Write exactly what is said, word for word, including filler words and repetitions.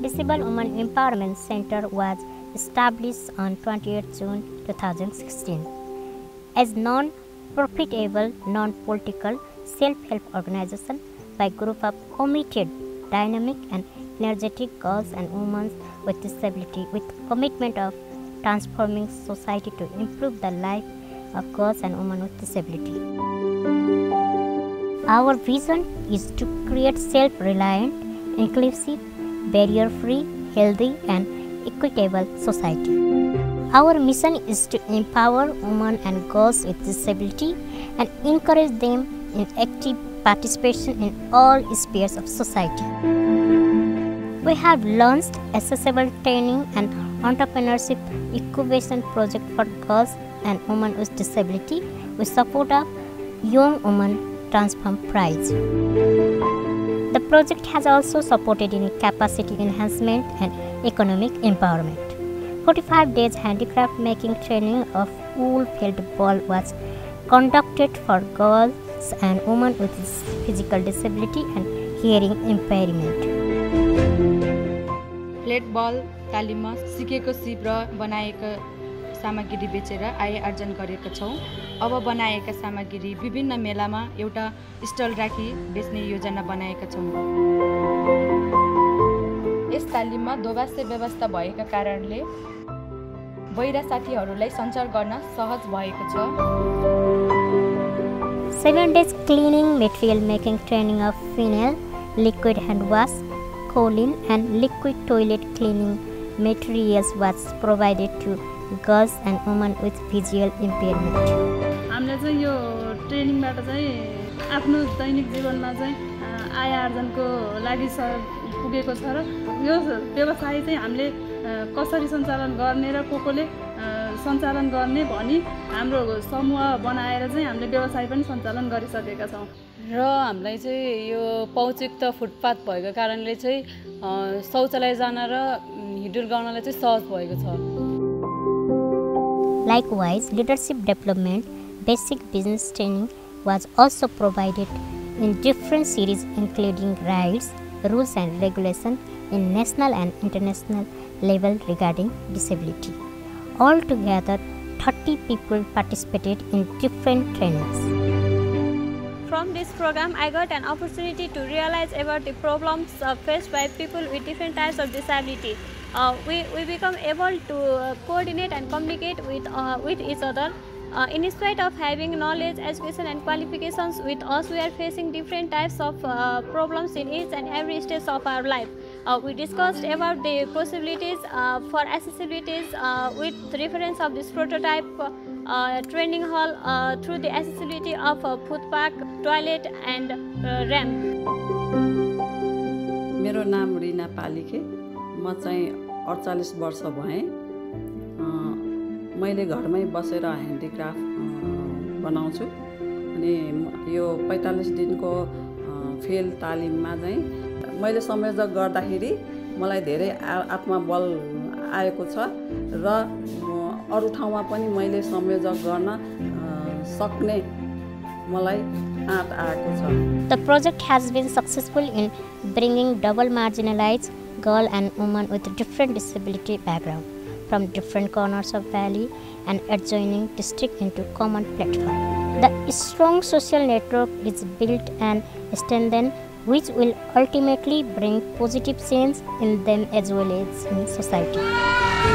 Disabled Women Empowerment Center was established on twenty-eighth June two thousand sixteen. As non-profitable, non-political, self-help organization by a group of committed, dynamic and energetic girls and women with disability with commitment of transforming society to improve the life of girls and women with disability. Our vision is to create self-reliant, inclusive, barrier-free, healthy and equitable society. Our mission is to empower women and girls with disability and encourage them in active participation in all spheres of society. We have launched accessible training and entrepreneurship incubation project for girls and women with disability with support of Young Women Transform Prize. The project has also supported in capacity enhancement and economic empowerment. forty-five days handicraft making training of wool felt ball was conducted for girls and women with physical disability and hearing impairment. फ्लेट बल तालिममा सिकेको सिप र बनाएका सामग्री बेचेर आय आर्जन गरेका छौं। अब बनाएका सामग्री विभिन्न मेलामा एउटा स्टल राखी बेच्ने योजना बनाएका छौं। यस तालिममा दोबासे व्यवस्था भएका कारणले बहिरा साथीहरूलाई सञ्चार गर्न सहज भएको छ। Seven days cleaning material making training of phenol, liquid hand wash, choline and liquid toilet cleaning materials was provided to girls and women with visual impairment. हामीले चाहिँ यो ट्रेनिङबाट चाहिँ आफ्नो दैनिक जीवनमा चाहिँ आय आर्जनको लागि पुगेको छ र यो व्यवसाय चाहिँ हामीले कसरी सञ्चालन गर्ने र कोकोले सञ्चालन गर्ने भनी हाम्रो समूह बनाएर चाहिँ हामीले व्यवसाय पनि सञ्चालन गरिसकेका छौं र हामीलाई चाहिँ यो पौचयुक्त फुटपाथ भएको कारणले चाहिँ शौचालय जान र हिडुल गर्नलाई चाहिँ सहज भएको छ। Likewise, leadership development, basic business training was also provided in different series including rights, rules and regulations in national and international level regarding disability. Altogether, thirty people participated in different trainings. From this program, I got an opportunity to realize about the problems uh, faced by people with different types of disability. Uh, we, we become able to uh, coordinate and communicate with, uh, with each other. Uh, in spite of having knowledge, education and qualifications with us, we are facing different types of uh, problems in each and every stage of our life. Uh, we discussed about the possibilities uh, for accessibilities uh, with reference of this prototype uh, training hall uh, through the accessibility of a footpath, toilet and uh, ramp. मेरो नाम रिना पालिके, म चाहिँ अडचालीस वर्ष भएँ। मैले घरमै बसेर handicraft बनाउँछु अनि यो पैंतालीस दिनको फेल तालिममा चाहिँ मैले संयोजक गर्दाखेरि मलाई धेरै आत्मबल आएको छ र अरु ठाउँमा पनि मैले संयोजक गर्न सक्ने मलाई आँट आएको छ। The project has been successful in bringing double marginalized girl and women with different disability background from different corners of valley and adjoining district into common platform. The strong social network is built and strengthened, which will ultimately bring positive change in them as well as in society.